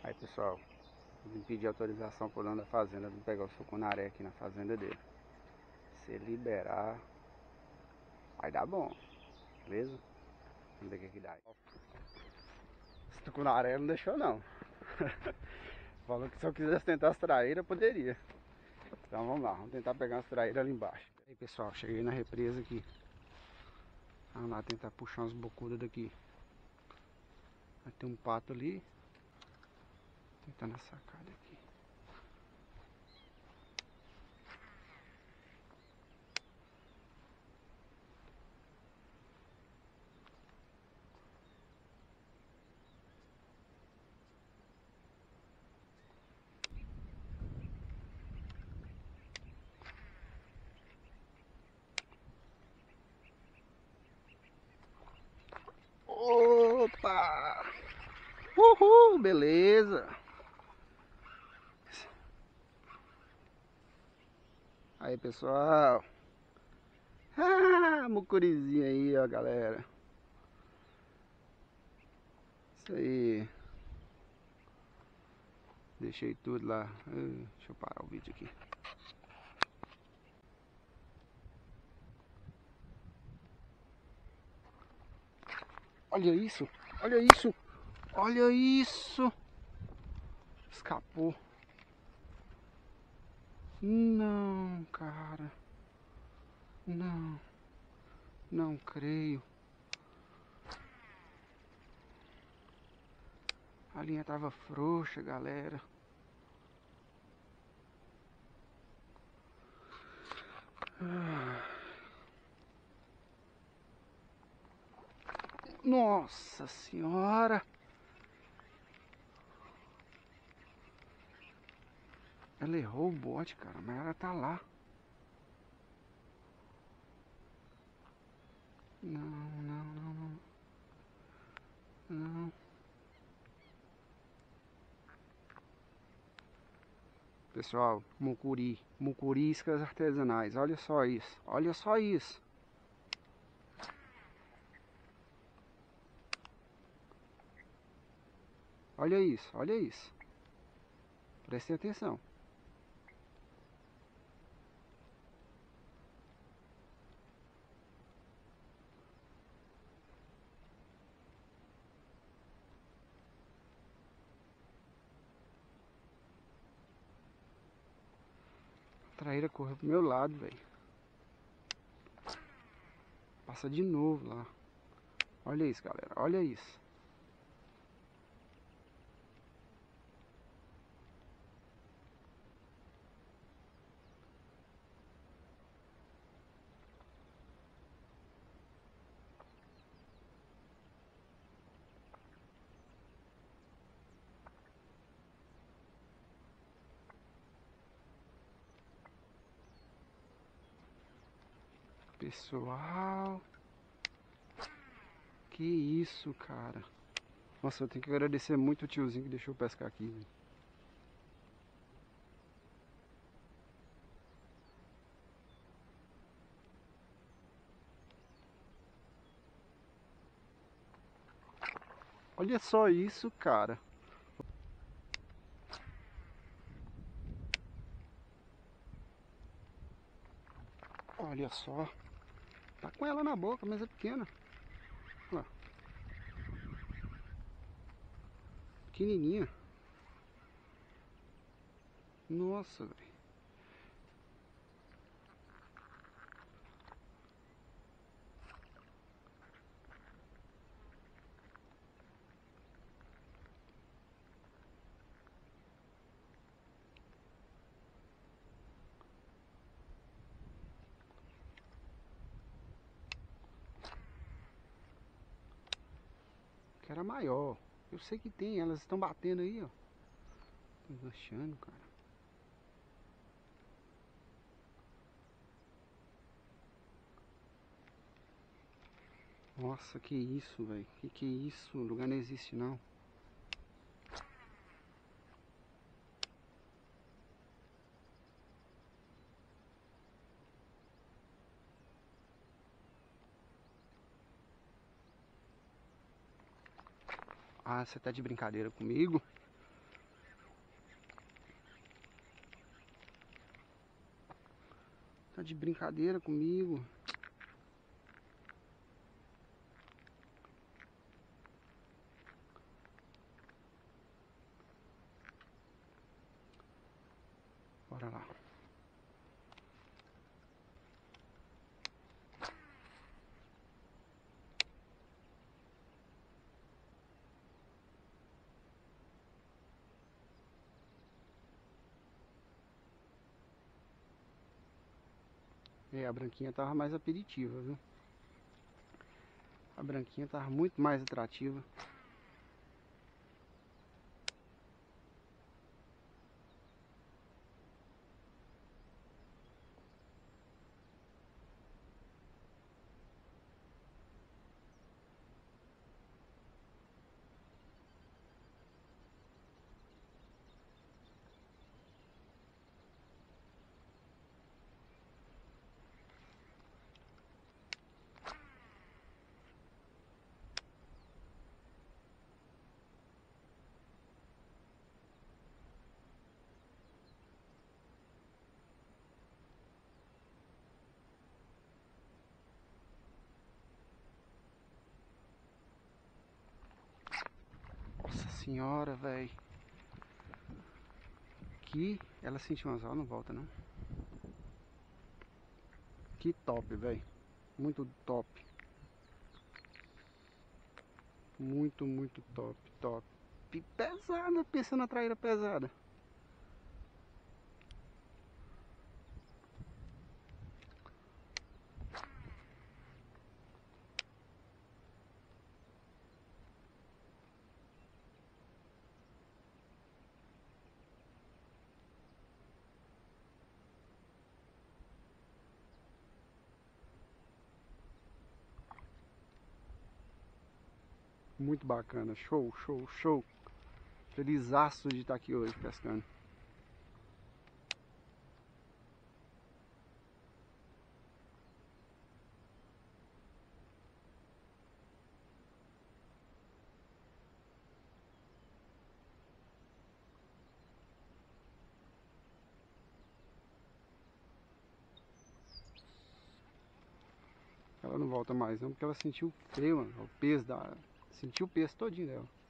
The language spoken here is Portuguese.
Aí pessoal, vim pedir autorização pro dono da fazenda de pegar o sucunaré aqui na fazenda dele. Se ele liberar, vai dar bom, beleza? Vamos ver o que dá. Esse tucunaré não deixou não. Falou que se eu quisesse tentar as traíras, poderia. Então vamos lá, vamos tentar pegar as traíras ali embaixo. Aí pessoal, cheguei na represa aqui. Vamos lá tentar puxar umas bocudas daqui. Vai ter um pato ali. Tentando a sacada aqui. Opa! Uhul, beleza! Aí pessoal, mucurizinho aí ó galera. Isso aí. Deixei tudo lá. Deixa eu parar o vídeo aqui. Olha isso, olha isso, olha isso. Escapou. Não, cara. Não, não creio. A linha tava frouxa, galera. Nossa senhora. Ela errou o bote, cara, mas ela tá lá. Não, não, não, não. Não. Pessoal, mucuri, mucuriscas artesanais. Olha só isso, olha só isso. Olha isso, olha isso. Prestem atenção. A traíra correu pro meu lado, velho. Passa de novo lá. Olha isso, galera, olha isso. Pessoal, que isso, cara. Nossa, eu tenho que agradecer muito o tiozinho que deixou eu pescar aqui, velho. Olha só isso, cara. Olha só. Tá com ela na boca, mas é pequena. Ó, pequenininha. Nossa, velho. Que era maior. Eu sei que tem, elas estão batendo aí, ó. Tô achando, cara. Nossa, que isso, velho. Que isso? O lugar não existe, não. Ah, você tá de brincadeira comigo? Tá de brincadeira comigo. Bora lá. É, a branquinha tava mais aperitiva, viu? A branquinha tava muito mais atrativa. Nossa senhora, velho. Que ela sentiu umas não volta não. Que top, velho. Muito top. Muito top, top. Pesada, pensando na traíra pesada. Muito bacana, show, show, show. Felizaço de estar aqui hoje pescando. Ela não volta mais não, porque ela sentiu o freio, mano, o peso da... Sentiu o peso todinho dela.